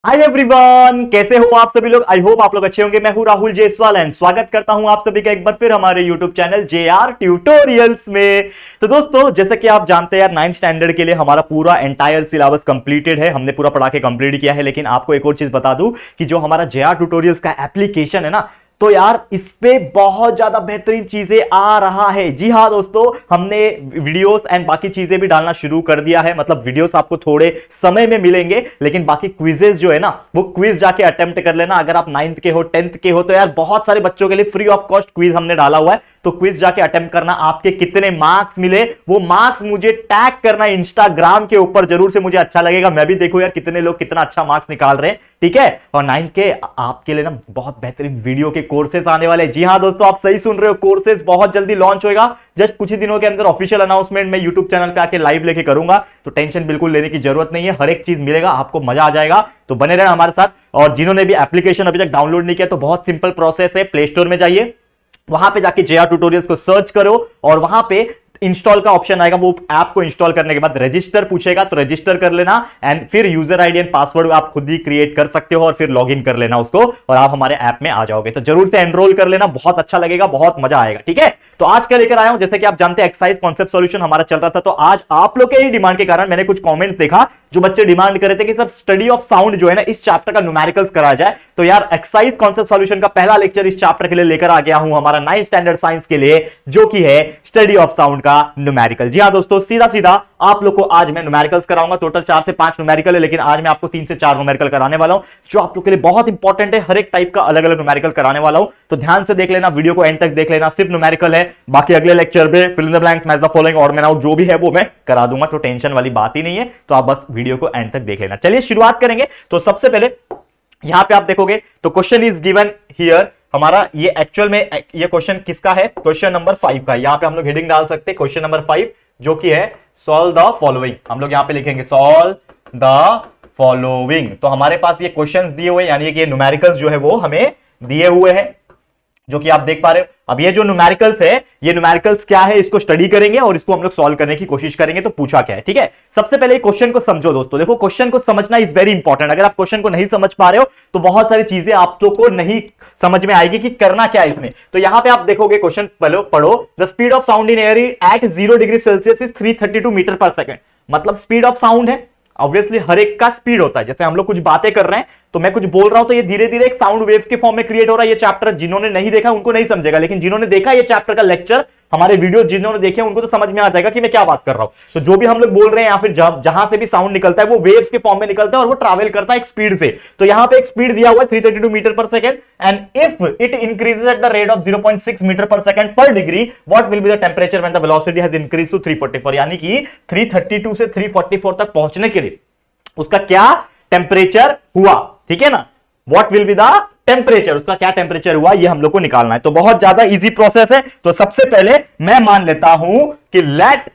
Hi everyone, कैसे हो आप सभी लोग। आई होप आप लोग अच्छे होंगे। मैं हूं राहुल जायसवाल एंड स्वागत करता हूं आप सभी का एक बार फिर हमारे यूट्यूब चैनल JR ट्यूटोरियल्स में। तो दोस्तों, जैसे कि आप जानते हैं यार, 9th स्टैंडर्ड के लिए हमारा पूरा एंटायर सिलेबस कंप्लीटेड है। हमने पूरा पढ़ा के कंप्लीट किया है। लेकिन आपको एक और चीज बता दूं कि जो हमारा JR ट्यूटोरियल्स का एप्लीकेशन है ना, तो यार इस पे बहुत ज्यादा बेहतरीन चीजें आ रहा है। जी हाँ दोस्तों, हमने वीडियोस एंड बाकी चीजें भी डालना शुरू कर दिया है। मतलब वीडियोस आपको थोड़े समय में मिलेंगे, लेकिन बाकी क्विजेस जो है ना, वो क्विज जाके अटेम्प्ट कर लेना। अगर आप 9th के हो, 10th के हो, तो यार बहुत सारे बच्चों के लिए फ्री ऑफ कॉस्ट क्विज हमने डाला हुआ है। तो क्विज जाके अटेम्प्ट करना। आपके कितने मार्क्स मिले वो मार्क्स मुझे टैग करना इंस्टाग्राम के ऊपर, जरूर से मुझे अच्छा लगेगा। मैं भी देखूं यार कितने लोग कितना अच्छा मार्क्स निकाल रहे हैं। ठीक है। और 9th के आपके लिए ना बहुत बेहतरीन वीडियो के कोर्सेज आने वाले। जी हाँ दोस्तों, आप सही सुन रहे हो, कोर्सेज बहुत जल्दी लॉन्च होगा। जस्ट कुछ ही दिनों के अंदर ऑफिशियल अनाउंसमेंट मैं यूट्यूब चैनल पे आके लाइव लेके करूंगा। तो टेंशन बिल्कुल लेने की जरूरत नहीं है, हर एक चीज मिलेगा, आपको मजा आ जाएगा। तो बने रहना हमारे साथ। और जिन्होंने भी एप्लीकेशन अभी तक डाउनलोड नहीं किया, तो बहुत सिंपल प्रोसेस है। प्ले स्टोर में जाइए, वहां पे जाके JR ट्यूटोरियल्स को सर्च करो और वहां पे इंस्टॉल का ऑप्शन आएगा। वो ऐप को इंस्टॉल करने के बाद रजिस्टर पूछेगा, तो रजिस्टर कर लेना। एंड फिर यूजर आईडी एंड पासवर्ड आप खुद ही क्रिएट कर सकते हो और फिर लॉगिन कर लेना उसको, और आप हमारे ऐप में आ जाओगे। तो जरूर से एनरोल कर लेना, बहुत अच्छा लगेगा, बहुत मजा आएगा। ठीक है। तो आज क्या लेकर आया हूं, जैसे कि आप जानते हैं एक्सरसाइज कॉन्सेप्ट सॉल्यूशन हमारा चल रहा था। तो आज आप लोग के ही डिमांड के कारण मैंने कुछ कॉमेंट्स देखा, जो बच्चे डिमांड कर रहे थे कि सर स्टडी ऑफ साउंड जो है ना, इस चैप्टर का न्यूमेरिकल्स कराया जाए। तो यार एक्सरसाइज कॉन्सेप्ट सॉल्यूशन का पहला लेक्चर इस चैप्टर के लिए लेकर आ गया हूं, हमारा 9th स्टैंडर्ड साइंस के लिए, जो कि है स्टडी ऑफ साउंड का न्यूमेरिकल। जी हाँ दोस्तों, सीधा सीधा आप लोग को आज मैं न्यूमेरिकल्स कराऊंगा। टोटल 4 से 5 न्यूमेरिकल है, लेकिन आज मैं आपको 3 से 4 न्यूमेरिकल कराने वाला हूं, जो आप लोग के लिए बहुत इंपॉर्टेंट है। हर एक टाइप का अलग अलग न्यूमेरिकल कराने वाला हूं, तो ध्यान से देख लेना, वीडियो को एंड तक देख लेना। सिर्फ न्यूमेरिकल है, बाकी अगले लेक्चर में fill in the blanks, match the following, और मैन आउट, जो भी है वो मैं करा दूंगा। तो टेंशन वाली बात ही नहीं है। तो आप बस वीडियो को एंड तक देख लेना। चलिए शुरुआत करेंगे। तो सबसे पहले यहां पे आप देखोगे तो क्वेश्चन इज गिवन हियर। हमारा ये एक्चुअल में ये क्वेश्चन किसका है, क्वेश्चन नंबर 5 का। यहां पे हम लोग हेडिंग डाल सकते हैं क्वेश्चन नंबर 5, जो कि है सॉल्व द फॉलोइंग। हम लोग यहां पे लिखेंगे सॉल्व द फॉलोइंग। तो हमारे पास ये क्वेश्चंस दिए हुए, यानी कि ये न्यूमेरिकल्स जो है वो हमें दिए हुए हैं, जो कि आप देख पा रहे हो। अब ये जो न्यूमेरिकल्स है, ये न्यूमेरिकल्स क्या है, इसको स्टडी करेंगे और इसको हम लोग सॉल्व करने की कोशिश करेंगे। तो पूछा क्या है, ठीक है। सबसे पहले क्वेश्चन को समझो दोस्तों। देखो, क्वेश्चन को समझना इज वेरी इंपॉर्टेंट। अगर आप क्वेश्चन को नहीं समझ पा रहे हो तो बहुत सारी चीजें आप लोग को नहीं समझ में आएगी कि करना क्या है इसमें। तो यहां पे आप देखोगे, क्वेश्चन पढ़ो। The speed of sound in air at 0 degree Celsius is 332 metre per second. मतलब स्पीड ऑफ साउंड है, ऑब्वियसली हर एक का स्पीड होता है। जैसे हम लोग कुछ बातें कर रहे हैं, तो मैं कुछ बोल रहा हूं, तो ये धीरे धीरे एक साउंड वेव्स के फॉर्म में क्रिएट हो रहा है। ये चैप्टर जिन्होंने नहीं देखा उनको नहीं समझेगा, लेकिन जिन्होंने देखा ये चैप्टर का लेक्चर, हमारे वीडियो जिन्होंने देखे उनको तो समझ में आ जाएगा कि मैं क्या बात कर रहा हूं। तो जो भी हम लोग बोल रहे हैं या फिर जहां से भी साउंड निकलता है, वो वेव्स के फॉर्म में निकलता है और वो ट्रैवल करता है एक स्पीड से। तो यहां पे एक स्पीड दिया हुआ है 332 metre per second, and if it increases at the rate of 0.6 metre per second per degree, what will be the temperature when the velocity has increased to 344। यानी कि 332 से 344 तक पहुंचने के लिए उसका क्या टेम्परेचर हुआ, ठीक है ना। What will be the temperature, उसका क्या टेम्परेचर हुआ, ये हम लोग को निकालना है। तो बहुत ज्यादा इजी प्रोसेस है। तो सबसे पहले मैं मान लेता हूं कि लेट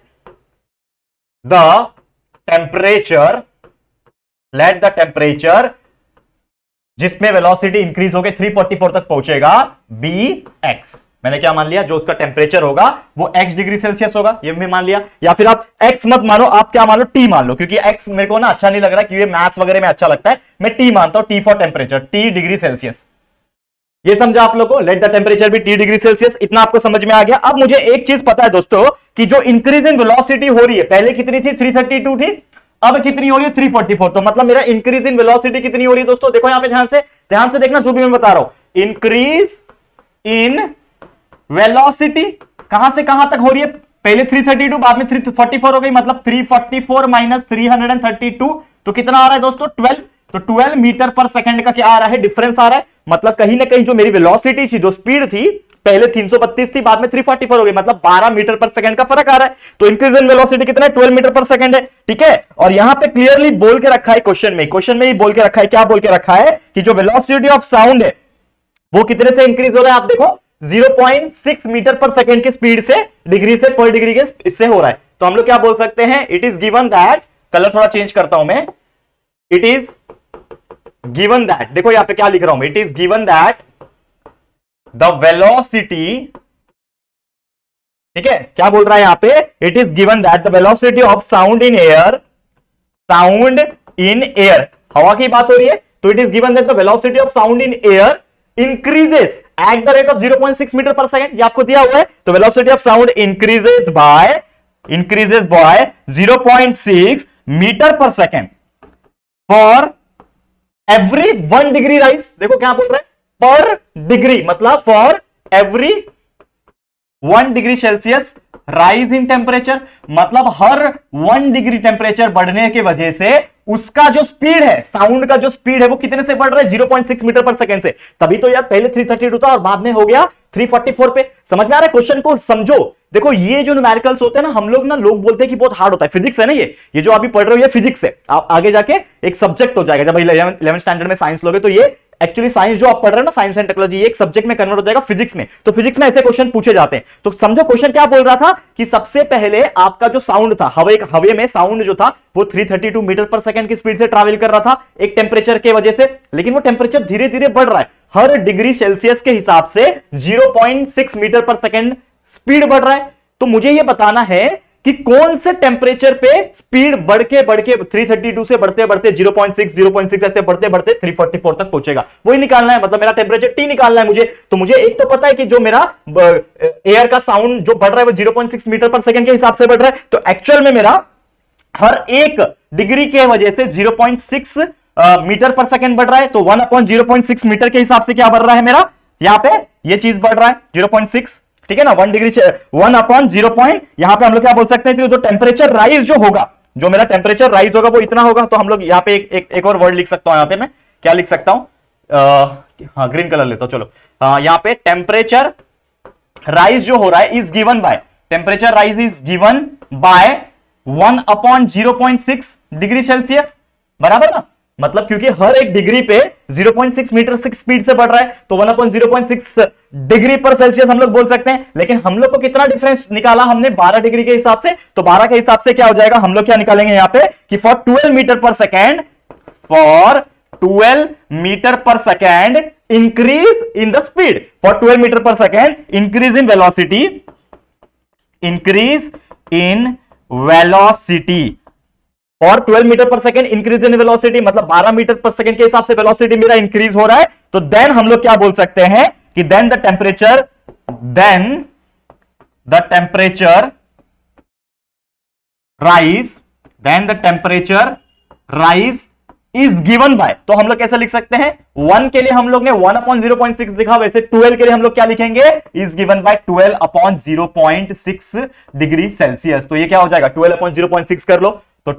द टेम्परेचर जिसमें वेलोसिटी इंक्रीज होकर 344 तक पहुंचेगा, बी एक्स। मैंने क्या मान लिया, जो उसका टेम्परेचर होगा वो x डिग्री सेल्सियस होगा, ये भी मान लिया। या फिर आप x मत मानो, आप क्या मान लो, t मान लो, क्योंकि x मेरे को ना अच्छा नहीं लग रहा, क्योंकि मैथ्स वगैरह में अच्छा लगता है। मैं t मानता हूं, t for temperature, t degree Celsius. ये समझा आप लोगों को, लेट द टेम्परेचर भी t डिग्री सेल्सियस। इतना आपको समझ में आ गया। अब मुझे एक चीज पता है दोस्तों, कि जो इंक्रीज इन वेलोसिटी हो रही है, पहले कितनी थी, 332 थी, अब कितनी हो रही है, 344। तो मतलब मेरा इंक्रीज इन वेलोसिटी कितनी हो रही है दोस्तों, देखो यहां पे ध्यान से देखना, जो भी मैं बता रहा हूं। इंक्रीज इन वेलोसिटी कहां से कहां तक हो रही है, पहले 332, बाद में 344 हो गई, मतलब 344 माइनस 332, तो कितना आ रहा है दोस्तों, 12। तो 12 मीटर पर सेकंड का क्या आ रहा है, डिफरेंस आ रहा है। मतलब कहीं ना कहीं जो मेरी वेलोसिटी थी, जो स्पीड थी, पहले 332 थी, बाद में 344 हो गई, मतलब 12 मीटर पर सेकंड का फर्क आ रहा है। तो इंक्रीज इन वेलोसिटी कितना है, 12 मीटर पर सेकंड है, ठीक है। और यहां पे क्लियरली बोल के रखा है क्वेश्चन में ही बोल के रखा है, क्या बोल के रखा है, कि जो वेलोसिटी ऑफ साउंड है वो कितने से इंक्रीज हो रहा है, आप देखो 0.6 मीटर पर सेकंड की स्पीड से, डिग्री से, पर डिग्री के इससे हो रहा है। तो हम लोग क्या बोल सकते हैं, it is given that, colour थोड़ा चेंज करता हूं मैं, इट इज गिवन दैट, देखो यहां पे क्या लिख रहा हूं मैं, it is given that the velocity, ठीक है, क्या बोल रहा है यहां पे, it is given that the velocity of sound in air, हवा की बात हो रही है, तो it is given that the velocity of sound in air increases at the rate of 0.6 metre per second, ये आपको दिया हुआ है। तो velocity of sound increases by 0.6 metre per second for every 1 degree rise. देखो क्या बोल रहे हैं, पर डिग्री, मतलब for every 1 degree Celsius rise in temperature, मतलब हर 1 डिग्री टेम्परेचर बढ़ने की वजह से उसका जो स्पीड है, साउंड का जो स्पीड है वो कितने से बढ़ रहा है, 0.6 मीटर पर सेकंड से। तभी तो यार पहले 332 था और बाद में हो गया 344 पे। समझ में आ रहा है, क्वेश्चन को समझो। देखो ये जो न्यूमेरिकल्स होते हैं ना, हम लोग बोलते हैं कि बहुत हार्ड होता है, फिजिक्स है ना, ये जो अभी पढ़ रहे हो ये फिजिक्स है, आप आगे जाके एक सब्जेक्ट हो जाएगा। जब 11th स्टैंडर्ड में साइंस लोगे तो ये एक्चुअली साइंस जो आप पढ़ रहे हो ना, साइंस एंड टेक्नोलॉजी, ये एक सब्जेक्ट में कन्वर्ट हो जाएगा फिजिक्स में। तो फिजिक्स में ऐसे क्वेश्चन पूछे जाते हैं। तो समझो क्वेश्चन क्या बोल रहा था कि सबसे पहले आपका जो साउंड था, हवे में साउंड जो था वो 332 मीटर पर सेकंड की स्पीड से ट्रैवल कर रहा था एक टेम्परेचर के वजह से, लेकिन वो टेम्परेचर धीरे धीरे बढ़ रहा है, हर डिग्री सेल्सियस के हिसाब से 0.6 मीटर पर सेकंड स्पीड बढ़ रहा है। तो मुझे ये बताना है कि कौन से टेम्परेचर पे स्पीड बढ़ के 332 से बढ़ते 0.6 ऐसे बढ़ते 344 तक पहुंचेगा, वही निकालना है। मतलब मेरा टेम्परेचर T निकालना है मुझे। तो मुझे एक तो पता है कि जो मेरा एयर का साउंड जो बढ़ रहा है वो 0.6 मीटर पर सेकंड के हिसाब से बढ़ रहा है। तो एक्चुअल में मेरा हर 1 डिग्री के वजह से 0.6 मीटर पर सेकंड बढ़ रहा है। तो 1/0.6 मीटर के हिसाब से क्या बढ़ रहा है मेरा, यहां पे ये चीज बढ़ रहा है 0.6, ठीक है ना। 1 डिग्री 1/0 यहां पे हम लोग क्या बोल सकते हैं, जो टेम्परेचर राइज जो होगा, जो मेरा टेम्परेचर राइज होगा वो इतना होगा। तो हम लोग यहाँ पे एक और वर्ड लिख सकता हूं, यहाँ पे मैं क्या लिख सकता हूं, हाँ ग्रीन कलर लेता हूं, चलो। यहाँ पे टेम्परेचर राइज जो हो रहा है is given by, temperature rise is given by 1/0.6 degree Celsius, बराबर ना। मतलब क्योंकि हर एक डिग्री पे 0.6 मीटर स्पीड से बढ़ रहा है, तो 1/0.6 डिग्री पर सेल्सियस हम लोग बोल सकते हैं। लेकिन हम लोग को कितना डिफरेंस निकाला हमने, 12 डिग्री के हिसाब से। तो 12 के हिसाब से क्या हो जाएगा, हम लोग क्या निकालेंगे यहाँ पे कि for 12 metre per second, for 12 metre per second increase in the speed, for 12 metre per second increase in velocity, increase in velocity और 12 metre per second increase in velocity, मतलब 12 मीटर पर सेकंड के हिसाब से velocity मेरा increase हो रहा है। तो देन हम लोग क्या बोल सकते हैं कि then the temperature rise is given by, तो हम लोग कैसे लिख सकते हैं, 1 के लिए हम लोग ने 1/0.6 लिखा, वैसे 12 के लिए हम लोग क्या लिखेंगे, is given by 12/0.6 degree Celsius. तो ये क्या हो जाएगा, 12/0.6 कर लो, तो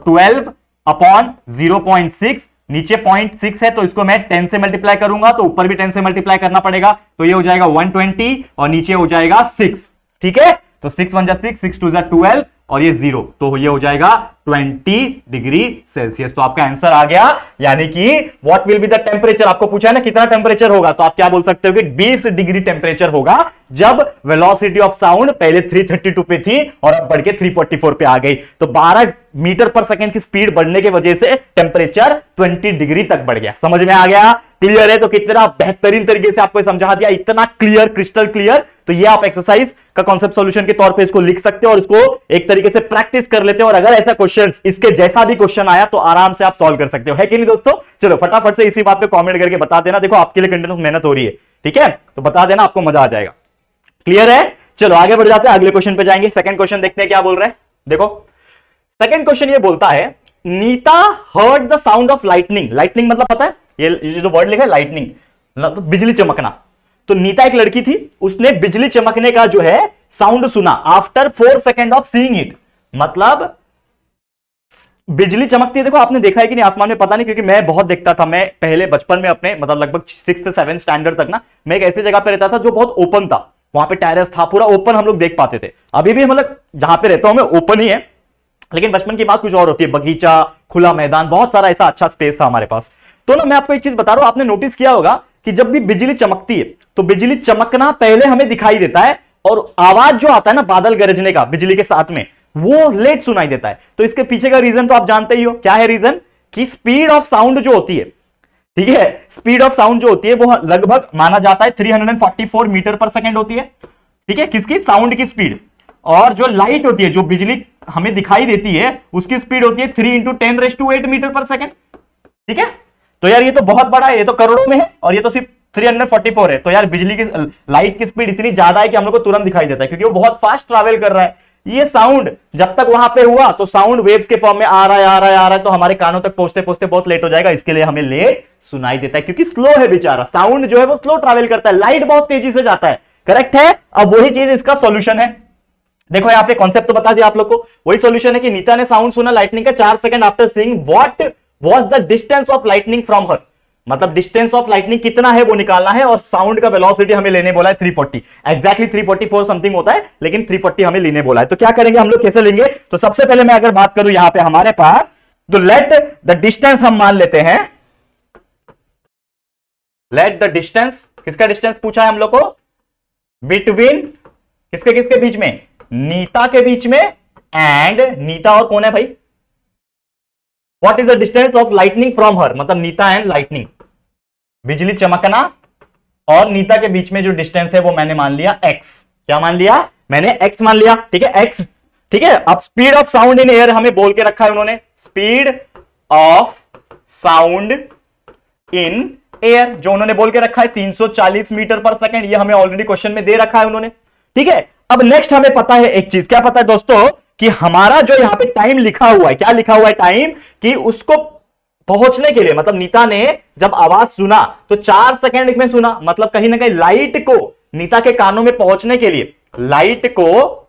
12/0.6, नीचे 0.6 है तो इसको मैं 10 से मल्टीप्लाई करूंगा, तो ऊपर भी 10 से मल्टीप्लाई करना पड़ेगा, तो ये हो जाएगा 120 और नीचे हो जाएगा 6, ठीक है। तो 6 1 6, 6 2 12 और ये 0, तो ये हो जाएगा 20 डिग्री सेल्सियस। तो आपका आंसर आ गया, यानी कि what will be the temperature, आपको पूछा है ना कितना टेम्परेचर होगा, तो आप क्या बोल सकते हो कि 20 डिग्री टेम्परेचर होगा जब वेलोसिटी ऑफ साउंड पहले 332 पे थी और अब बढ़ के 344 पे आ गई। तो 12 मीटर पर सेकंड की स्पीड बढ़ने की वजह से टेम्परेचर 20 डिग्री तक बढ़ गया। समझ में आ गया, क्लियर है। तो कितना बेहतरीन तरीके से आपको समझा दिया, इतना क्लियर, क्रिस्टल क्लियर। तो ये आप एक्सरसाइज का कॉन्सेप्ट सॉल्यूशन के तौर पे इसको लिख सकते हो और इसको एक तरीके से प्रैक्टिस कर लेते हो, और अगर ऐसा क्वेश्चन इसके जैसा भी क्वेश्चन आया तो आराम से आप सॉल्व कर सकते हो, है कि नहीं दोस्तों। चलो फटाफट से इसी बात पे कमेंट करके बता देना, देखो आपके लिए कंटिन्यूस मेहनत हो रही है, ठीक है, तो बता देना, आपको मजा आ जाएगा। क्लियर है, चलो आगे बढ़ जाते हैं, अगले क्वेश्चन पे जाएंगे। सेकंड क्वेश्चन देखते हैं क्या बोल रहे हैं। देखो सेकंड क्वेश्चन ये बोलता है, Neeta heard the sound of lightning. Lightning मतलब पता है, ये जो वर्ड लिखा है लाइटनिंग, मतलब बिजली चमकना। तो नीता एक लड़की थी, उसने बिजली चमकने का जो है साउंड सुना after 4 second of seeing it. मतलब बिजली चमकती है, देखो आपने देखा है कि नहीं आसमान में, पता नहीं, क्योंकि मैं बहुत देखता था, मैं पहले बचपन में अपने मतलब लगभग 6th 7th स्टैंडर्ड तक ना, मैं एक ऐसी जगह पे रहता था जो बहुत ओपन था, वहां पे टेरेस था, पूरा ओपन हम लोग देख पाते थे। अभी भी मतलब जहां पे रहता हूं मैं ओपन ही है, लेकिन बचपन की बात कुछ और होती है, बगीचा, खुला मैदान, बहुत सारा ऐसा अच्छा स्पेस था हमारे पास। तो ना मैं आपको एक चीज बता रहा हूं, आपने नोटिस किया होगा कि जब भी बिजली चमकती है तो बिजली चमकना पहले हमें दिखाई देता है, और आवाज जो आता है ना बादल गरजने का बिजली के साथ में, वो लेट सुनाई देता है। तो इसके पीछे का रीजन तो आप जानते ही हो, क्या है रीजन, कि स्पीड ऑफ साउंड जो होती है, ठीक है, स्पीड ऑफ साउंड जो होती है वो लगभग माना जाता है 344 मीटर पर सेकेंड होती है, ठीक है, किसकी, साउंड की स्पीड। और जो लाइट होती है, जो बिजली हमें दिखाई देती है, उसकी स्पीड होती है 3 × 10⁸ मीटर पर सेकेंड, ठीक है। तो यार ये तो बहुत बड़ा है, ये तो करोड़ों में है और ये तो सिर्फ 344 है। तो यार बिजली की लाइट की स्पीड इतनी ज्यादा है कि हम लोग को तुरंत दिखाई देता है, क्योंकि वो बहुत फास्ट ट्रैवल कर रहा है। ये साउंड जब तक वहां पे हुआ तो साउंड वेव्स के फॉर्म में आ रहा है आ रहा है आ रहा है, तो हमारे कानों तक पहुंचते पहुंचते बहुत लेट हो जाएगा, इसके लिए हमें लेट सुनाई देता है, क्योंकि स्लो है बेचारा। साउंड जो है वो स्लो ट्रैवल करता है, लाइट बहुत तेजी से जाता है। करेक्ट है। अब वही चीज इसका सॉल्यूशन है। देखो यहाँ पे कॉन्सेप्ट तो बता दिया आप लोग को। वही सॉल्यूशन है कि नीता ने साउंड सुना लाइटनिंग का 4 second after seeing what was the distance of lightning from her. मतलब डिस्टेंस ऑफ लाइटनिंग कितना है वो निकालना है, और साउंड का वेलोसिटी हमें लेने बोला है 340। एग्जैक्टली 344 समथिंग होता है, लेकिन 340 हमें लेने बोला है। तो क्या करेंगे हम लोग, कैसे लेंगे? तो सबसे पहले मैं अगर बात करूं यहां पे हमारे पास, तो लेट द डिस्टेंस हम मान लेते हैं, लेट द डिस्टेंस, किसका डिस्टेंस पूछा है हम लोग को? बिटवीन किसके किसके बीच में? नीता के बीच में, एंड नीता और कौन है भाई? What is the distance of lightning from her, मतलब नीता एंड लाइटनिंग, बिजली चमकना और नीता के बीच में जो डिस्टेंस है वो मैंने मान लिया x। क्या मान लिया? मैंने x मान लिया। ठीक है, x। ठीक है, अब speed of sound in air हमें बोल के रखा है उन्होंने, speed of sound in air जो उन्होंने बोल के रखा है 340 मीटर पर सेकंड, ये हमें ऑलरेडी क्वेश्चन में दे रखा है उन्होंने। ठीक है, अब नेक्स्ट हमें पता है एक चीज, क्या पता है दोस्तों, कि हमारा जो यहां पे टाइम लिखा हुआ है, क्या लिखा हुआ है टाइम, कि उसको पहुंचने के लिए, मतलब नीता ने जब आवाज सुना तो 4 सेकंड में सुना, मतलब कहीं ना कहीं लाइट को नीता के कानों में पहुंचने के लिए, लाइट को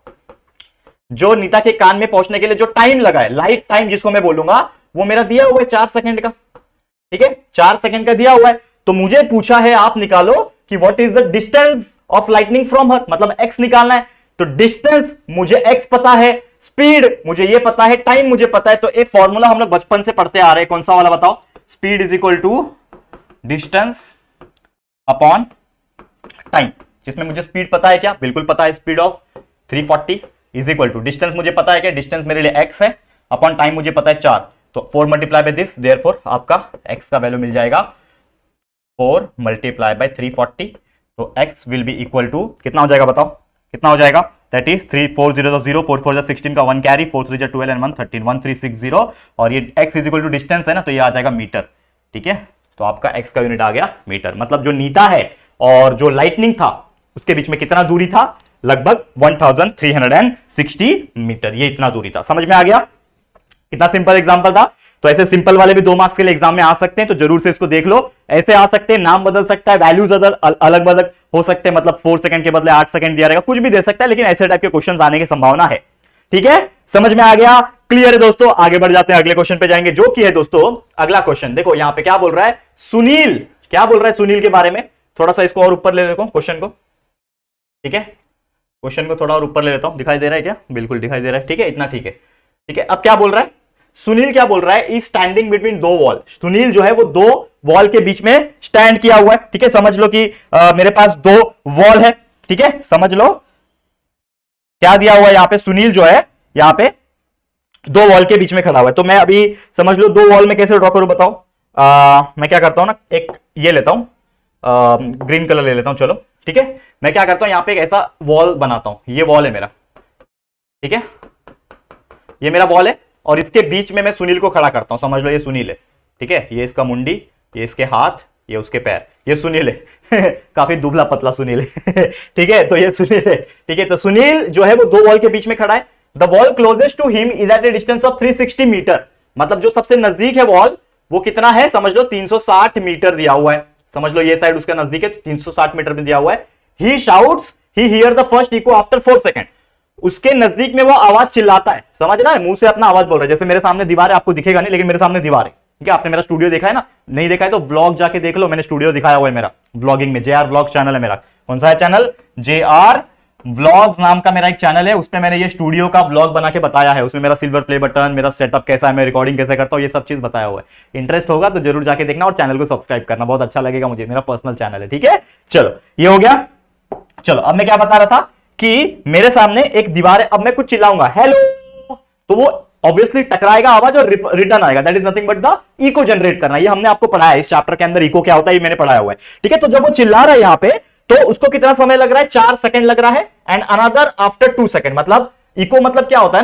जो नीता के कान में पहुंचने के लिए जो टाइम लगा है, लाइट टाइम जिसको मैं बोलूंगा, वो मेरा दिया हुआ है 4 सेकंड का। ठीक है, 4 सेकंड का दिया हुआ है। तो मुझे पूछा है आप निकालो कि what is the distance of lightning from her, मतलब x निकालना है। तो डिस्टेंस मुझे x पता है, स्पीड मुझे ये पता है, टाइम मुझे पता है। तो एक फॉर्मूला हम लोग बचपन से पढ़ते आ रहे हैं, कौन सा वाला बताओ? Speed is equal to distance upon time, जिसमें मुझे स्पीड पता है, क्या बिल्कुल पता है, speed of 340 is equal to distance मुझे पता है, क्या डिस्टेंस मेरे लिए x है, अपॉन टाइम मुझे पता है 4, तो 4 मल्टीप्लाई बाय दिस, देयरफॉर आपका x का वैल्यू मिल जाएगा 4 मल्टीप्लाई बाय 340। तो x will be equal to कितना हो जाएगा बताओ, कितना हो जाएगा? दैट इज 3 4 0 0 4 4 16 का 1 कैरी, 4 3 12 एंड 1 13 1360, और ये x is equal to distance है ना, तो ये आ जाएगा मीटर। ठीक है, तो आपका x का यूनिट आ गया मीटर। मतलब जो नीता है और जो लाइटनिंग था उसके बीच में कितना दूरी था? लगभग 1360 मीटर, ये इतना दूरी था। समझ में आ गया? कितना सिंपल एग्जांपल था। तो ऐसे सिंपल वाले भी 2 मार्क्स के लिए एग्जाम में आ सकते हैं, तो जरूर से इसको देख लो। ऐसे आ सकते हैं, नाम बदल सकता है, वैल्यूज अलग अलग हो सकते हैं, मतलब 4 सेकंड के बदले 8 सेकंड दिया रहेगा, कुछ भी दे सकता है, लेकिन ऐसे टाइप के क्वेश्चन आने की संभावना है। ठीक है, समझ में आ गया? क्लियर है दोस्तों? आगे बढ़ जाते हैं, अगले क्वेश्चन पे जाएंगे, जो कि है दोस्तों अगला क्वेश्चन। देखो यहां पे क्या बोल रहा है सुनील, क्या बोल रहा है सुनील के बारे में। थोड़ा सा इसको और ऊपर ले देखो क्वेश्चन को। ठीक है, क्वेश्चन को थोड़ा और ऊपर ले लेता हूं, दिखाई दे रहा है क्या? बिल्कुल दिखाई दे रहा है। ठीक है, इतना ठीक है। ठीक है, अब क्या बोल रहा है सुनील, क्या बोल रहा है? Is standing between 2 wall. Sunil जो है वो 2 वॉल के बीच में स्टैंड किया हुआ है। ठीक है, समझ लो कि मेरे पास 2 वॉल है। ठीक है, समझ लो क्या दिया हुआ है यहां पे, सुनील जो है यहां पे 2 वॉल के बीच में खड़ा हुआ है। तो मैं अभी समझ लो 2 वॉल में कैसे ड्रॉ करूं बताओ। मैं क्या करता हूं ना, एक ये लेता हूं, ग्रीन कलर ले लेता हूं, चलो। ठीक है, मैं क्या करता हूं यहां पे एक ऐसा वॉल बनाता हूं, ये वॉल है मेरा। ठीक है, ये मेरा वॉल है और इसके बीच में मैं सुनील को खड़ा करता हूं। समझ लो ये सुनील है। ठीक है, ये इसका मुंडी, ये इसके हाथ, ये उसके पैर, ये सुनील है काफी दुबला पतला सुनील है ठीक है, तो ये सुनील है। ठीक है, तो सुनील जो है वो 2 वॉल के बीच में खड़ा है। The wall closest to him is at a distance of 360 metre, मतलब जो सबसे नजदीक है वॉल वो कितना है? समझ लो 360 मीटर दिया हुआ है। समझ लो ये साइड उसका नजदीक है, 360 मीटर में दिया हुआ है। He shouts he hear the first echo after 4 second, उसके नजदीक में वो आवाज चिल्लाता है। समझ रहा है, मुंह से अपना आवाज बोल रहा है। जैसे मेरे सामने दीवार है, आपको दिखेगा नहीं, लेकिन मेरे सामने दीवार है। ठीक है, आपने मेरा स्टूडियो देखा है ना? नहीं देखा है तो व्लॉग जाके देख लो, मैंने स्टूडियो दिखाया हुआ है मेरा व्लॉगिंग में। JR व्लॉग चैनल है मेरा। कौन सा है चैनल? JR व्लॉग्स नाम का मेरा एक चैनल है, उसमें मैंने ये स्टूडियो का व्लॉग बना के बताया है। उसमें मेरा सिल्वर प्ले बटन, मेरा सेटअप कैसा है, मैं रिकॉर्डिंग कैसे करता हूँ, ये सब चीज बताया हुआ है। इंटरेस्ट होगा तो जरूर जाके देखना और चैनल को सब्सक्राइब करना, बहुत अच्छा लगेगा मुझे, मेरा पर्सनल चैनल है। ठीक है, चलो ये हो गया। चलो अब मैं क्या बता रहा था कि मेरे सामने एक दीवार है, अब मैं कुछ चिल्लाऊंगा हेलो, तो वो ऑब्वियसली टकराएगा आवाज और रिटर्न आएगा। That is nothing but the echo generate करना। ये हमने आपको पढ़ाया है इस चैप्टर के अंदर, इको क्या होता है ये मैंने पढ़ाया हुआ है। ठीक है, तो जब वो चिल्ला रहा है यहां पे, तो उसको कितना समय लग रहा है? 4 सेकंड लग रहा है, एंड अनदर आफ्टर 2 सेकंड। मतलब इको मतलब क्या होता है ना,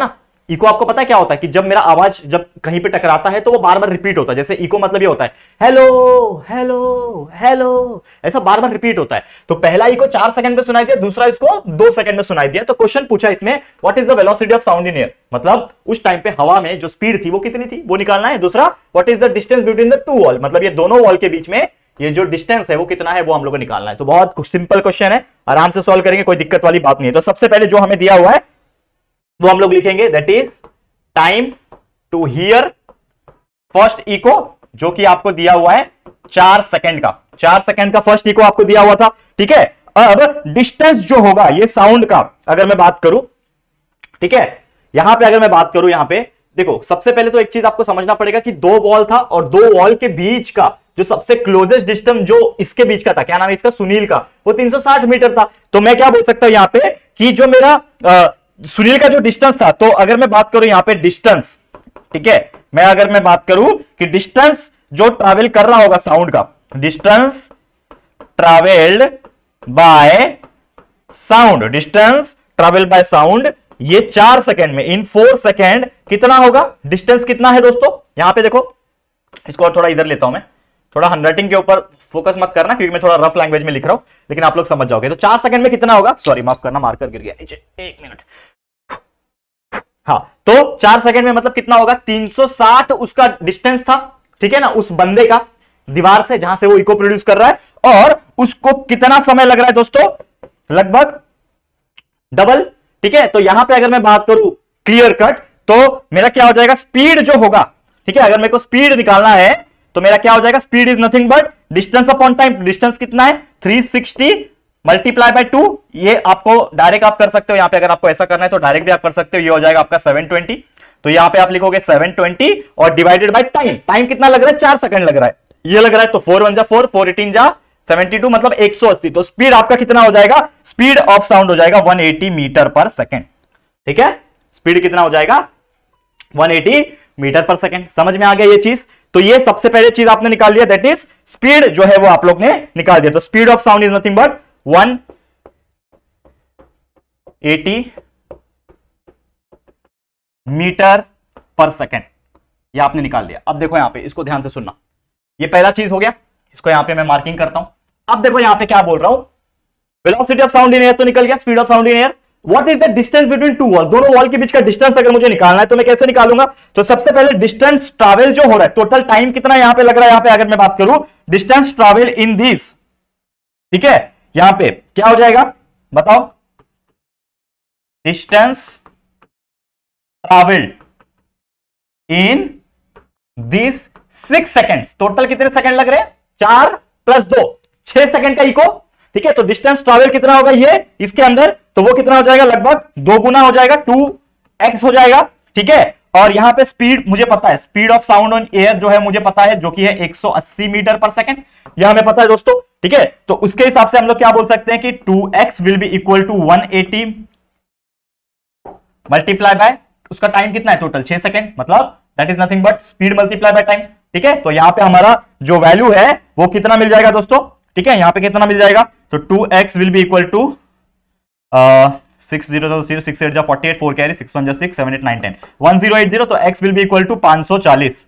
इको आपको पता है क्या होता है कि जब मेरा आवाज जब कहीं पे टकराता है तो वो बार बार रिपीट होता है। जैसे इको मतलब ये होता है हेलो हेलो हेलो, ऐसा बार बार रिपीट होता है। तो पहला इको 4 सेकंड में सुनाई दिया, दूसरा इसको 2 सेकंड में सुनाई दिया। तो क्वेश्चन पूछा इसमें what is the velocity of sound in air, मतलब उस टाइम पे हवा में जो स्पीड थी वो कितनी थी वो निकालना है। दूसरा what is the distance between the two wall, मतलब ये दोनों वॉल के बीच में ये जो डिस्टेंस है वो कितना है वो हम लोग को निकालना है। तो बहुत सिंपल क्वेश्चन है, आराम से सॉल्व करेंगे, कोई दिक्कत वाली बात नहीं है। तो सबसे पहले जो हमें दिया हुआ है वो हम लोग लिखेंगे that is time to hear first echo, जो कि आपको दिया हुआ है 4 सेकंड का। 4 सेकंड का फर्स्ट इको आपको दिया हुआ था, ठीक है। अब डिस्टेंस जो होगा ये साउंड का अगर मैं बात करूं, ठीक है, यहां पे अगर मैं बात करूं, यहां पे देखो सबसे पहले तो एक चीज आपको समझना पड़ेगा कि 2 वॉल था और 2 वॉल के बीच का जो सबसे क्लोजेस्ट डिस्टेंस जो इसके बीच का था, क्या नाम है इसका, सुनील का, वो 360 मीटर था। तो मैं क्या बोल सकता हूं यहां पे कि जो मेरा सुनील का जो डिस्टेंस था, तो अगर मैं बात करूं यहां पे डिस्टेंस, ठीक है, मैं अगर मैं बात करूं कि डिस्टेंस जो ट्रैवल कर रहा होगा साउंड का, distance travelled by sound, distance travel by sound, ये 4 सेकंड में इन 4 सेकंड कितना होगा, डिस्टेंस कितना है दोस्तों। यहां पे देखो, इसको और थोड़ा इधर लेता हूं मैं, थोड़ा हैंडराइटिंग के ऊपर फोकस मत करना क्योंकि मैं थोड़ा रफ लैंग्वेज में लिख रहा हूं, लेकिन आप लोग समझ जाओगे। तो 4 सेकंड में कितना होगा, सॉरी माफ करना मार्कर गिर गया नीचे, 1 मिनट। हाँ, तो 4 सेकंड में मतलब कितना होगा, 360 उसका डिस्टेंस था, ठीक है ना, उस बंदे का दीवार से जहां से वो इको प्रोड्यूस कर रहा है, और उसको कितना समय लग रहा है दोस्तों, लगभग डबल, ठीक है। तो यहां पे अगर मैं बात करूं क्लियर कट, तो मेरा क्या हो जाएगा, स्पीड जो होगा, ठीक है, अगर मेरे को स्पीड निकालना है तो मेरा क्या हो जाएगा, speed is nothing but distance upon time. Distance कितना है, 360 मल्टीप्लाई बाय 2, ये आपको डायरेक्ट आप कर सकते हो, यहां पे अगर आपको ऐसा करना है तो डायरेक्ट भी आप कर सकते हो, ये हो जाएगा आपका 720। तो यहां पे आप लिखोगे 720 और डिवाइडेड बाय टाइम, टाइम कितना लग रहा है, 4 सेकंड लग रहा है, ये लग रहा है, तो 4 1 जा 4, 4 18 जा 72, मतलब 180। तो स्पीड आपका कितना हो जाएगा, स्पीड ऑफ साउंड हो जाएगा 180 मीटर पर सेकंड, ठीक है। स्पीड कितना हो जाएगा, 180 मीटर पर सेकंड। समझ में आ गया ये चीज। तो ये सबसे पहले चीज आपने निकाल लिया, दैट इज स्पीड जो है वो आप लोग ने निकाल दिया। तो speed of sound is nothing but 180 metre per second, ये आपने निकाल लिया। अब देखो यहां पे, इसको ध्यान से सुनना, ये पहला चीज हो गया, इसको यहां पे मैं मार्किंग करता हूं। अब देखो यहां पे क्या बोल रहा हूं, velocity of sound in air तो निकल गया, speed of sound in air, what is the distance between two wall, दोनों वॉल के बीच का डिस्टेंस अगर मुझे निकालना है तो मैं कैसे निकालूंगा। तो सबसे पहले डिस्टेंस ट्रैवल जो हो रहा है, टोटल टाइम कितना यहां पे लग रहा है, यहां पे अगर मैं बात करूं डिस्टेंस ट्रैवल इन दिस, ठीक है, यहां पे क्या हो जाएगा बताओ, distance travelled in this 6 seconds, total कितने सेकंड लग रहे हैं, 4 + 2 6 सेकंड का इको, ठीक है। तो डिस्टेंस ट्रैवल कितना होगा ये इसके अंदर, तो वो कितना हो जाएगा, लगभग 2 गुना हो जाएगा, 2x हो जाएगा, ठीक है। और यहां पे स्पीड मुझे पता है, speed of sound on air जो है मुझे पता है, जो कि है 180 मीटर पर सेकंड, यह हमें पता है दोस्तों, ठीक है। तो उसके हिसाब से हम लोग क्या बोल सकते हैं कि 2x will be equal to 180 multiply by, उसका टाइम कितना है टोटल 6 सेकंड, मतलब that is nothing but speed multiply by time, ठीक है। तो यहां पे हमारा जो वैल्यू है वो कितना मिल जाएगा दोस्तों, ठीक है, यहां पे कितना मिल जाएगा, तो 2x will be equal to 6 0 0 6 8 जा 48, 4 कैरी, 6 1 जा 6 7 8 9 10 1080, तो x will be equal to 540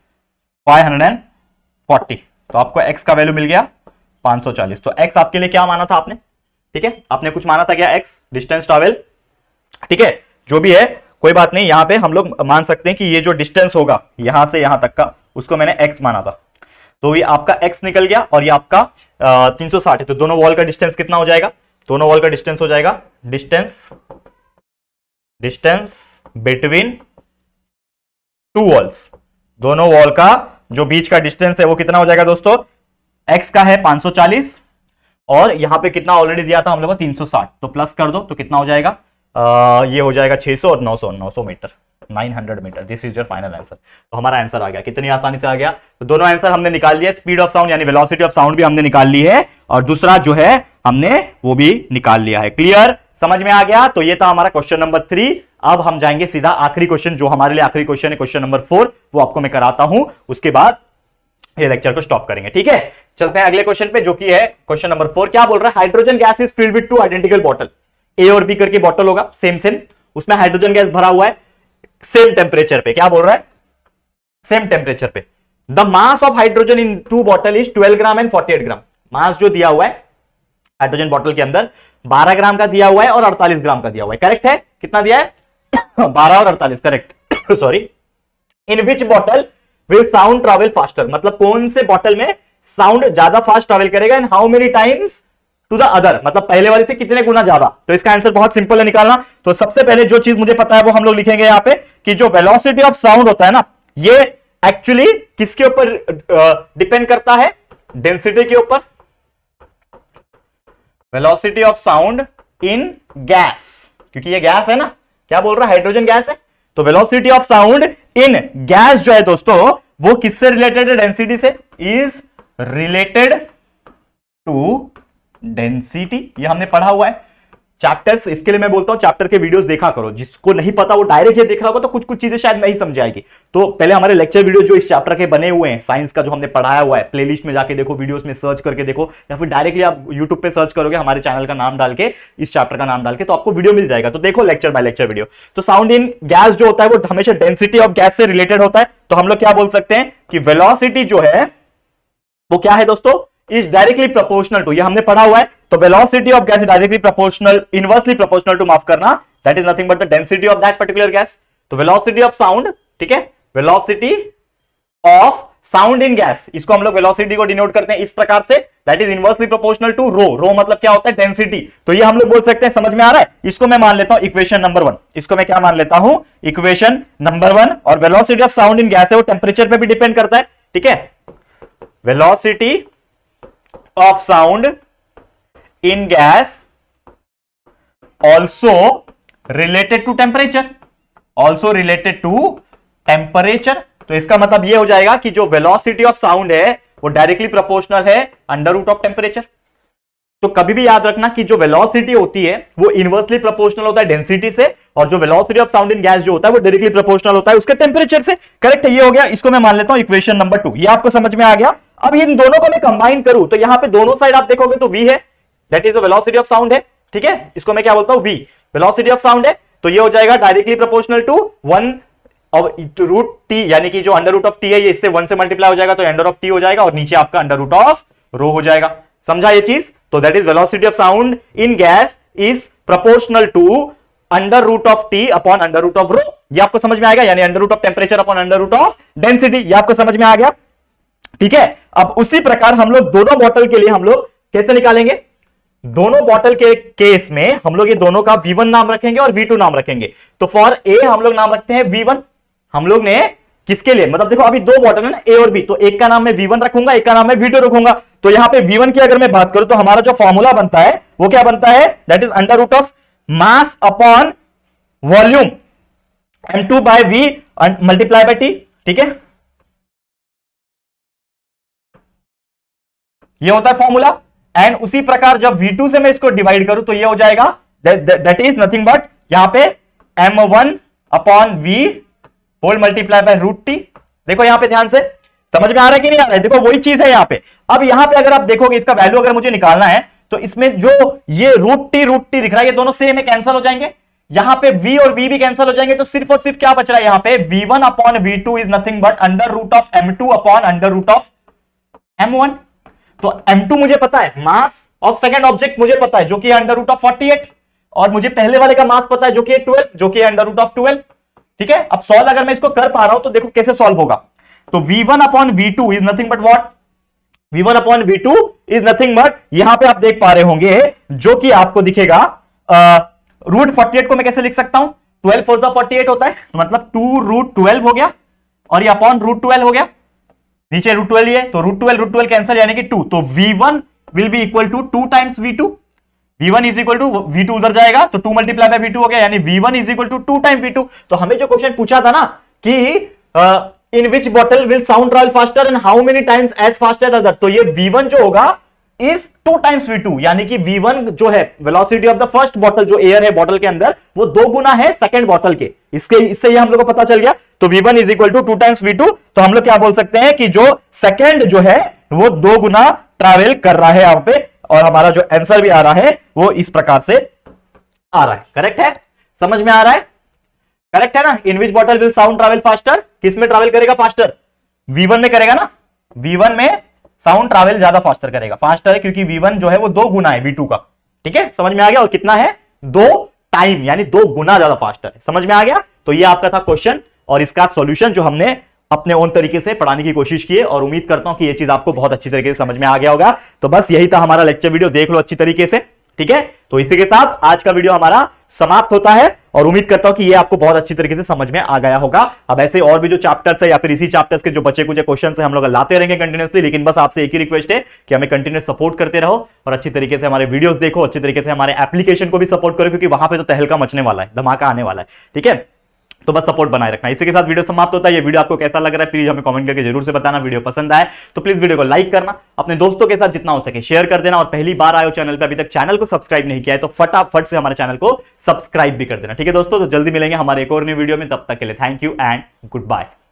540। तो आपको x का वैल्यू मिल गया 540। तो x आपके लिए क्या माना था आपने, ठीक है, आपने कुछ माना था क्या, x डिस्टेंस ट्रैवल, ठीक है, जो भी है कोई बात नहीं, यहां पे हम लोग मान सकते हैं कि ये जो डिस्टेंस होगा यहां से यहां तक का, उसको मैंने x माना था, तो ये आपका x निकल गया और ये आपका 360 है। तो दोनों वॉल का डिस्टेंस कितना हो जाएगा, दोनों वॉल का डिस्टेंस हो जाएगा, डिस्टेंस बिटवीन टू वॉल्स, दोनों वॉल का जो बीच का डिस्टेंस है वो कितना हो जाएगा दोस्तों, x का है 540 और यहां पे कितना ऑलरेडी दिया था हम लोग को 360, तो प्लस कर दो तो कितना हो जाएगा, ये हो जाएगा 600 और 900 metre, 900 metre. This is your final answer. तो हमारा आंसर आ गया, कितनी आसानी से आ गया। तो दोनों आंसर हमने निकाल लिया, स्पीड ऑफ साउंड यानी वेलोसिटी ऑफ साउंड भी हमने निकाल ली है और दूसरा जो है हमने वो भी निकाल लिया है। क्लियर, समझ में आ गया। तो ये था हमारा क्वेश्चन नंबर 3। अब हम जाएंगे सीधा आखिरी क्वेश्चन, जो हमारे लिए आखिरी क्वेश्चन है, क्वेश्चन नंबर 4, वो आपको मैं कराता हूं, उसके बाद ये लेक्चर को स्टॉप करेंगे। ठीक है, चलते हैं अगले क्वेश्चन पे, जो कि है क्वेश्चन नंबर 4। क्या बोल रहा है, hydrogen gas is filled with 2 identical bottle, A और बी करके बॉटल होगा सेम, उसमें हाइड्रोजन गैस भरा हुआ है, सेम टेम्परेचर पे। क्या बोल रहा है? सेम टेम्परेचर पे। The mass of hydrogen in 2 bottle is 12 gram and 48 gram. Mass जो दिया हुआ है हाइड्रोजन बॉटल के अंदर 12 ग्राम का दिया हुआ है और 48 ग्राम का दिया हुआ है। करेक्ट है? कितना दिया है? 12 और 48। Correct. Sorry. In which bottle will sound travel faster, मतलब कौन से बॉटल में साउंड ज्यादा फास्ट ट्रेवल करेगा and how many times to the other, मतलब पहले वाले से कितने गुना ज्यादा। तो इसका आंसर बहुत सिंपल है निकालना। तो सबसे पहले जो चीज मुझे पता है वो हम लोग लिखेंगे यहां पे कि जो वेलोसिटी ऑफ साउंड होता है ना, ये एक्चुअली किसके ऊपर डिपेंड करता है? डेंसिटी के ऊपर। Velocity of sound in gas, क्योंकि ये गैस है ना, क्या बोल रहा है? हाइड्रोजन गैस है। तो velocity of sound in gas जो है दोस्तों वो किससे रिलेटेड है? डेंसिटी से। इज रिलेटेड टू डेंसिटी, ये हमने पढ़ा हुआ है चैप्टर्स। इसके लिए मैं बोलता हूं चैप्टर के वीडियोस देखा करो। जिसको नहीं पता वो डायरेक्ट ये देख रहा होगा तो कुछ कुछ चीजें शायद नहीं समझ आएगी। तो पहले हमारे लेक्चर वीडियो जो इस चैप्टर के बने हुए हैं, साइंस का जो हमने पढ़ाया हुआ है, प्लेलिस्ट में जाके देखो, वीडियोस में सर्च करके देखो, या फिर डायरेक्टली आप यूट्यूब पे सर्च करोगे हमारे चैनल का नाम डाल के, इस चैप्टर का नाम डाल के, तो आपको वीडियो मिल जाएगा। तो देखो लेक्चर बाय लेक्चर वीडियो। तो साउंड इन गैस जो होता है वो हमेशा डेंसिटी ऑफ गैस से रिलेटेड होता है। तो हम लोग क्या बोल सकते हैं कि वेलोसिटी जो है वो क्या है दोस्तों? इज डायरेक्टली प्रोपोर्शनल टू, ये हमने पढ़ा हुआ है। तो velocity of gas is directly proportional, inversely proportional to, माफ करना, that is nothing but the density of that particular gas. तो वेलोसिटी ऑफ साउंड, ठीक है, velocity of sound in gas, इसको हम लोग वेलोसिटी को डिनोट करते हैं इस प्रकार से, that is inversely proportional to rho. Rho मतलब क्या होता है? डेंसिटी। तो ये हम लोग बोल सकते हैं, समझ में आ रहा है? इसको मैं मान लेता हूं इक्वेशन नंबर 1। इसको मैं क्या मान लेता हूं? Equation number 1। और velocity of sound in gas है वो टेम्परेचर पे भी डिपेंड करता है, ठीक है। Velocity of sound in gas also related to temperature, also related to temperature। तो इसका मतलब ये हो जाएगा कि जो velocity of sound है वो डायरेक्टली प्रोपोर्शनल है अंडर रूट ऑफ टेम्परेचर। तो कभी भी याद रखना कि जो वेलोसिटी होती है वो इनवर्सली प्रोपोर्शनल होता है डेंसिटी से, और जो velocity of sound in gas जो होता है वो डायरेक्टली प्रोपोर्शनल होता है उसके टेम्परेचर से। करेक्ट है? ये हो गया। इसको मैं मान लेता हूं इक्वेशन नंबर 2। ये आपको समझ में आ गया। अब इन दोनों को मैं कंबाइन करूं तो यहां पे दोनों साइड आप देखोगे तो v है, that is the velocity of sound है, ठीक है। इसको मैं क्या बोलता हूं? v, वेलोसिटी ऑफ साउंड है। तो ये हो जाएगा डायरेक्टली प्रोपोर्शनल टू 1 और रूट टी, यानी कि जो अंडर रूट ऑफ टी है ये इससे 1 से मल्टीप्लाई हो जाएगा तो अंडर ऑफ टी हो जाएगा, और नीचे आपका अंडर रूट ऑफ रो हो जाएगा। समझा ये चीज? तो that is velocity of sound in gas is proportional to under root of T upon under root of rho. ये आपको समझ में आएगा, यानी under root of temperature upon under root of density. ये आपको समझ में आ गया, ठीक है। अब उसी प्रकार हम लोग दोनों बॉटल के लिए हम लोग कैसे निकालेंगे? दोनों बॉटल के केस में हम लोग ये दोनों का V1 नाम रखेंगे और V2 नाम रखेंगे। तो फॉर ए हम लोग नाम रखते हैं V1। हम लोग ने किसके लिए, मतलब देखो अभी दो बॉटल है ना, ए और बी, तो एक का नाम मैं V1 रखूंगा, एक का नाम मैं V2 रखूंगा। तो यहां पे V1 की अगर मैं बात करूं तो हमारा जो फॉर्मूला बनता है वो क्या बनता है? That is under root of mass upon volume m2 by v multiply by t, ठीक है। ये होता है फॉर्मूला। एंड उसी प्रकार जब V2 से मैं इसको डिवाइड करूं तो ये हो जाएगा दैट इज नथिंग बट यहां पे m1 upon v whole multiply by root T. देखो यहां पे ध्यान से, समझ में आ रहा है कि नहीं आ रहा है? देखो वही चीज है यहां पे। अब यहां पे अगर आप देखोगे इसका वैल्यू अगर मुझे निकालना है तो इसमें जो ये रूट टी दिख रहा है ये दोनों सेम है, कैंसिल हो जाएंगे। यहां पे v और v भी कैंसिल हो जाएंगे, तो सिर्फ और सिर्फ क्या बच रहा है यहां पे? v1 upon v2 is nothing but under root of m2 upon under root of m1। तो m2 मुझे पता है, मास ऑफ सेकंड ऑब्जेक्ट मुझे पता है जो कि अंडर रूट ऑफ 48, और मुझे पहले वाले का मास पता है जो कि 12, जो कि अंडर रूट ऑफ 12, ठीक है। अब सॉल्व अगर मैं इसको कर पा रहा हूं तो देखो कैसे सॉल्व होगा। तो v1 upon v2 is nothing but what? v1 upon v2 is nothing but, यहां पे आप देख पा रहे होंगे जो कि आपको दिखेगा रूट 48 को मैं कैसे लिख सकता हूं? 12 4 48 होता है, मतलब 2 रूट 12 हो गया, और ये अपॉन रूट 12 हो गया, नीचे रूट 12 है तो रूट 12 कैंसिल यानी कि 2। तो v1 will be equal to 2 times v2। v1 is equal to v2 उधर जाएगा तो 2 मल्टीप्लाई बाय v2 हो गया, यानी v1 is equal to 2 time v2। तो हमें जो क्वेश्चन पूछा था ना कि in which bottle will sound travel faster and how many times as fast as other, तो ये v1 जो होगा इज 2 टाइम्स v2, यानी कि v1 जो है velocity of the first bottle, जो एयर है बॉटल के अंदर, वो 2 गुना है सेकंड बॉटल के। इससे ये हम लोग को पता चल गया। तो v1 is equal to 2 times v2। तो हम लोग क्या बोल सकते हैं कि जो सेकंड जो है वो 2 गुना ट्रैवल कर रहा है यहां पे, और हमारा जो आंसर भी आ रहा है वो इस प्रकार से आ रहा है। करेक्ट है? समझ में आ रहा है? करेक्ट है ना? In which bottle will sound travel faster? किस में ट्रैवल करेगा फास्टर? V1 में करेगा ना, V1 में साउंड ट्रैवल ज्यादा फास्टर करेगा। फास्टर है क्योंकि V1 जो है वो 2 गुना है V2 का। ठीक है, समझ में आ गया? और कितना है? 2 टाइम, यानी 2 गुना ज्यादा फास्टर है। समझ में आ गया? तो ये आपका था क्वेश्चन और इसका सॉल्यूशन जो हमने अपने ओन तरीके से पढ़ाने की कोशिश की है और उम्मीद करता हूं कि ये चीज आपको बहुत अच्छी तरीके से समझ में आ गया होगा। तो बस यही था हमारा लेक्चर वीडियो, देख लो अच्छी तरीके से। ठीक है, तो इसी के साथ आज का वीडियो हमारा समाप्त होता है और उम्मीद करता हूं कि ये आपको बहुत अच्छी तरीके से समझ में आ गया होगा। अब ऐसे और भी जो चैप्टर्स है या फिर इसी चैप्टर्स के जो बचे कुछ क्वेश्चंस है हम लोग लाते रहेंगे कंटिन्यूअसली, लेकिन बस आपसे एक ही रिक्वेस्ट है कि हमें कंटिन्यूअस सपोर्ट करते रहो और अच्छी तरीके से हमारे वीडियोस देखो, अच्छी तरीके से हमारे एप्लीकेशन को भी सपोर्ट करो, क्योंकि वहां पे तो तहलका मचने वाला है, धमाका आने वाला है। ठीक है, तो बस सपोर्ट बनाए रखना। इसी के साथ वीडियो समाप्त होता है। ये वीडियो आपको कैसा लग रहा है प्लीज हमें कमेंट करके जरूर से बताना। वीडियो पसंद आए तो प्लीज वीडियो को लाइक करना, अपने दोस्तों के साथ जितना हो सके शेयर कर देना और पहली बार आए हो चैनल पे, अभी तक चैनल को सब्सक्राइब नहीं किया है तो फटाफट से हमारे चैनल को सब्सक्राइब भी कर देना। ठीक है दोस्तों, तो जल्दी मिलेंगे हमारे एक और न्यू वीडियो में, तब तक के लिए thank you and good bye.